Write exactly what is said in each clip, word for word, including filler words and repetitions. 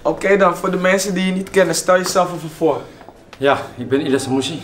Oké okay, dan, voor de mensen die je niet kennen, stel jezelf even voor. Ja, ik ben Ilyas Amouchi.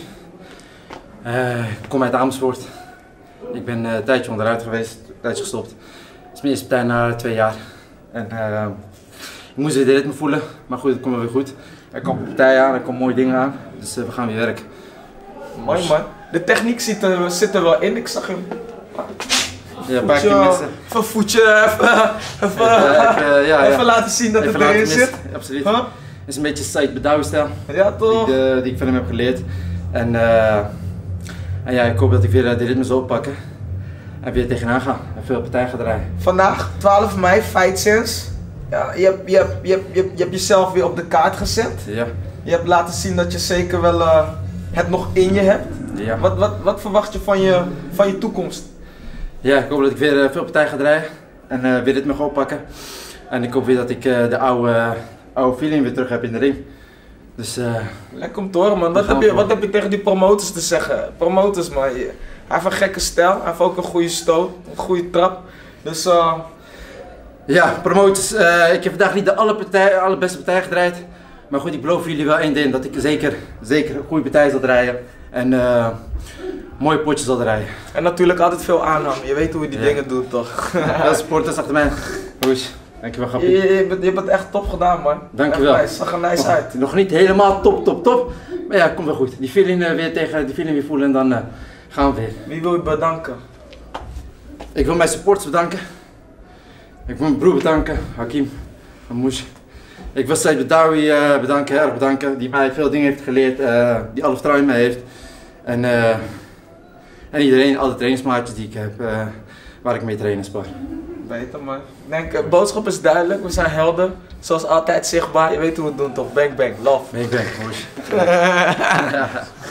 Uh, ik kom uit Amersfoort. Ik ben uh, een tijdje onderuit geweest, een tijdje gestopt. Het is mijn eerste partij na twee jaar. En, uh, ik moest weer de ritme voelen, maar goed, het komt weer goed. Er komt een partij aan, er komen mooie dingen aan, dus uh, we gaan weer werken. Mooi dus... man. De techniek zit er, zit er wel in, ik zag hem. Ja, een paar keer missen. Even voetje, even, even, uh, even, ja, even ja. laten zien dat even het erin zit. Absoluut. Huh? Het is een beetje Said Bedawi-stijl, ja, toch? Die, uh, die ik van hem heb geleerd. En, uh, en ja, ik hoop dat ik weer de ritme zal oppakken en weer tegenaan ga en veel partijen ga draaien. Vandaag, twaalf mei, Fight Sense. Ja, je, hebt, je, hebt, je, hebt, je, hebt, je hebt jezelf weer op de kaart gezet. Ja. Je hebt laten zien dat je zeker wel uh, het nog in je hebt. Ja. Wat, wat, wat verwacht je van je, van je toekomst? Ja, ik hoop dat ik weer uh, veel partijen ga draaien en uh, weer ritme ga oppakken. En ik hoop weer dat ik uh, de oude, uh, oude feeling weer terug heb in de ring. Dus, uh, lekker om te horen man. Wat heb, je, wat heb je tegen die promoters te zeggen? Promoters man, hij heeft een gekke stijl, hij heeft ook een goede stoot, een goede trap. Dus uh... ja, promoters, uh, ik heb vandaag niet de alle partij, allerbeste partij gedraaid. Maar goed, ik beloof jullie wel één ding, dat ik zeker, zeker een goede partij zal draaien. En uh, mooie potjes zal draaien. En natuurlijk altijd veel aanhang, je weet hoe je die ja. dingen doet toch? Veel supporters achter mij. Roes. Dankjewel, Gappie. Je, je, je, bent, je bent echt top gedaan, man. Dankjewel. Het zag er nice nog, uit. Nog niet helemaal top, top, top. Maar ja, komt wel goed. Die feeling uh, weer tegen die feeling weer voelen en dan uh, gaan we weer. Wie wil je bedanken? Ik wil mijn supporters bedanken. Ik wil mijn broer bedanken, Hakim, Amouche. Ik wil Said Bedawi uh, bedanken, erg bedanken. Die mij veel dingen heeft geleerd, uh, die alle vertrouwen in mij heeft. En, uh, en iedereen, alle trainingsmaatjes die ik heb, uh, waar ik mee trainen spar. Beter man. Ik denk, de boodschap is duidelijk, we zijn helden. Zoals altijd zichtbaar, je weet hoe we het doen toch? Bang bang, love. Bang bang, Amouche.